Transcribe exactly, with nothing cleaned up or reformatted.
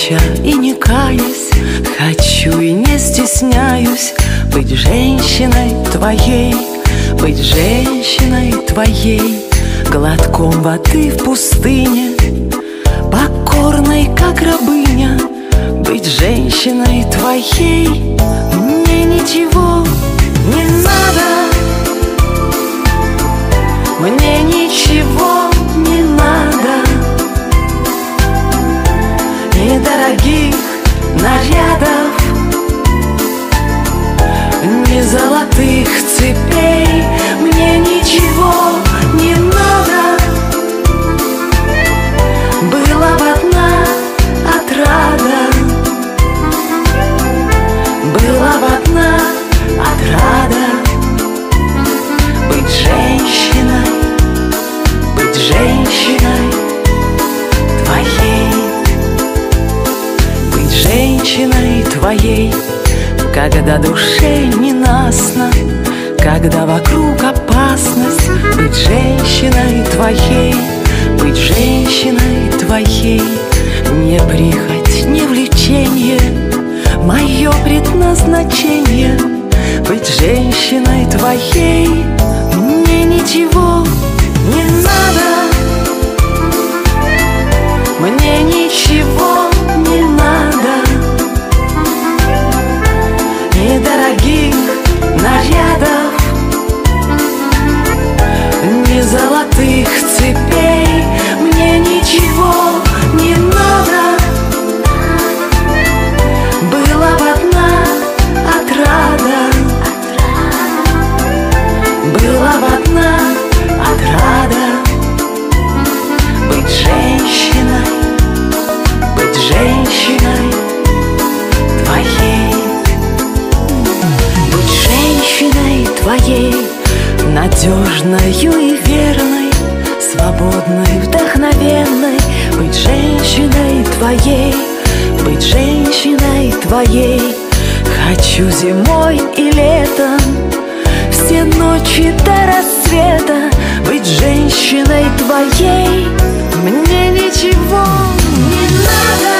плача и не каясь, хочу и не стесняюсь быть женщиной твоей, быть женщиной твоей. Глотком воды в пустыне, покорной, как рабыня, быть женщиной твоей. Мне ничего не надо, мне ничего не надо, ни дорогих нарядов, ни золотых цепей. Мне ничего не надо, была бы одна отрада, была бы одна отрада. Быть женщиной, быть женщиной твоей, быть женщиной твоей, когда душе ненастно, когда вокруг опасность. Быть женщиной твоей, быть женщиной твоей. Не прихоть, не влечение, мое предназначение. Быть женщиной твоей. Мне ничего не надо, мне ничего не надо, ни дорогих нарядов, ни золотых цепей. Мне ничего не надо, была бы одна отрада, была бы одна отрада. Быть женщиной, быть женщиной твоей, быть женщиной твоей, надежною и верной, свободной, вдохновенной. Быть женщиной твоей, быть женщиной твоей. Хочу зимой и летом, все ночи до рассвета быть женщиной твоей. Мне ничего не надо,